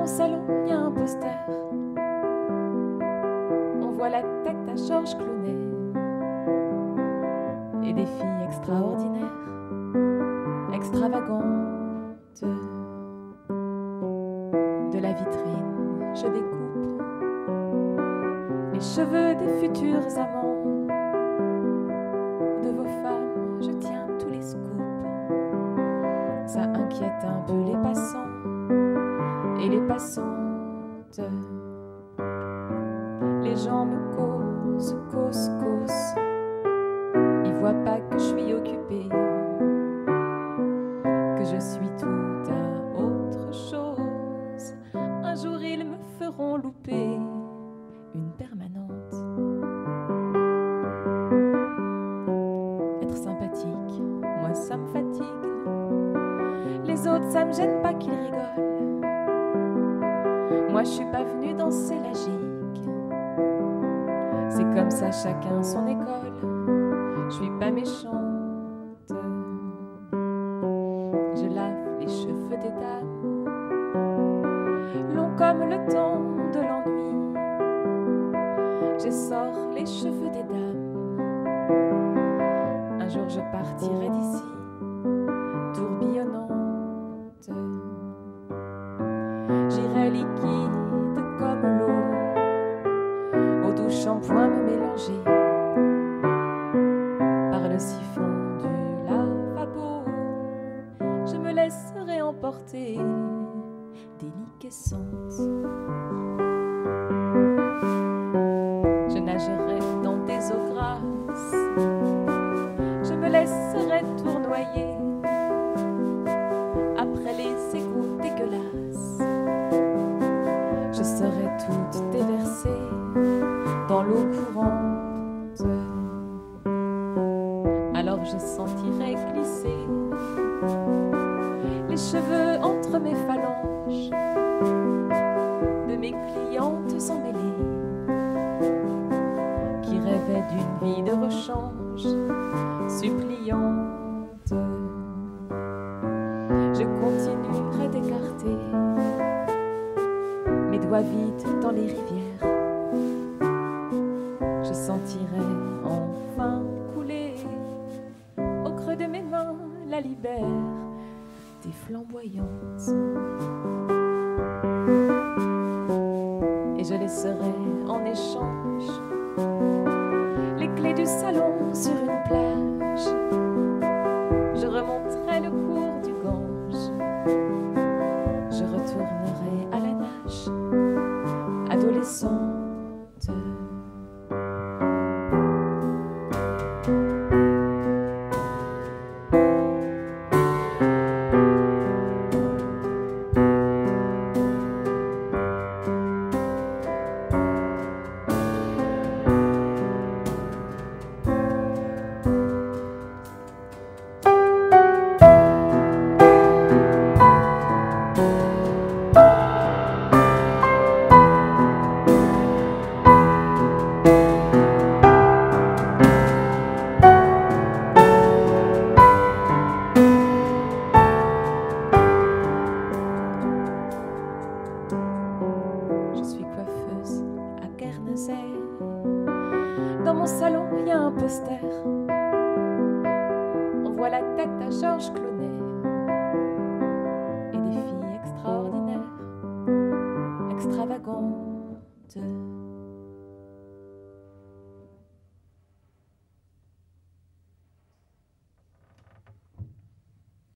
mon salon, il y a un poster. On voit la tête à Georges Clooney et des filles extraordinaires, extravagantes. De la vitrine, je découpe les cheveux des futurs amants. De vos femmes, je tiens tous les scoops. Ça inquiète un peu les passants et les passantes. Les gens me causent, causent. Ils voient pas que je suis occupée, que je suis tout à autre chose. Un jour ils me feront louper une permanente. Être sympathique, moi ça me fatigue. Les autres ça me gêne pas qu'ils rigolent. Moi je suis pas venue danser la gigue. C'est comme ça, chacun son école. Je suis pas méchante. Je lave les cheveux des dames, longs comme le temps de l'ennui. Je sors les cheveux des dames. Un jour je partirai d'ici, tourbillonnante. J'irai liquide comme l'eau, au doux shampoing me mélanger par le siphon du lavabo. Je me laisserai emporter, déliquescente. Je nagerai dans des eaux grasses, je me laisserai tournoyer après les égouts dégueulasses. Je serai toute déversée dans l'eau courante. Alors je sentirai glisser les cheveux entre mes phalanges de mes clientes emmêlées qui rêvaient d'une vie de rechange suppliante. Je continuerai d'écarter mes doigts vides dans les rivières. Je sentirai enfin couler au creux de mes mains la liberté flamboyante. Et je laisserai en échange les clés du salon sur une plage. Je remonterai le cours du Gange. Je retournerai à la nage, adolescente. Dans mon salon, il y a un poster. On voit la tête à Georges Clooney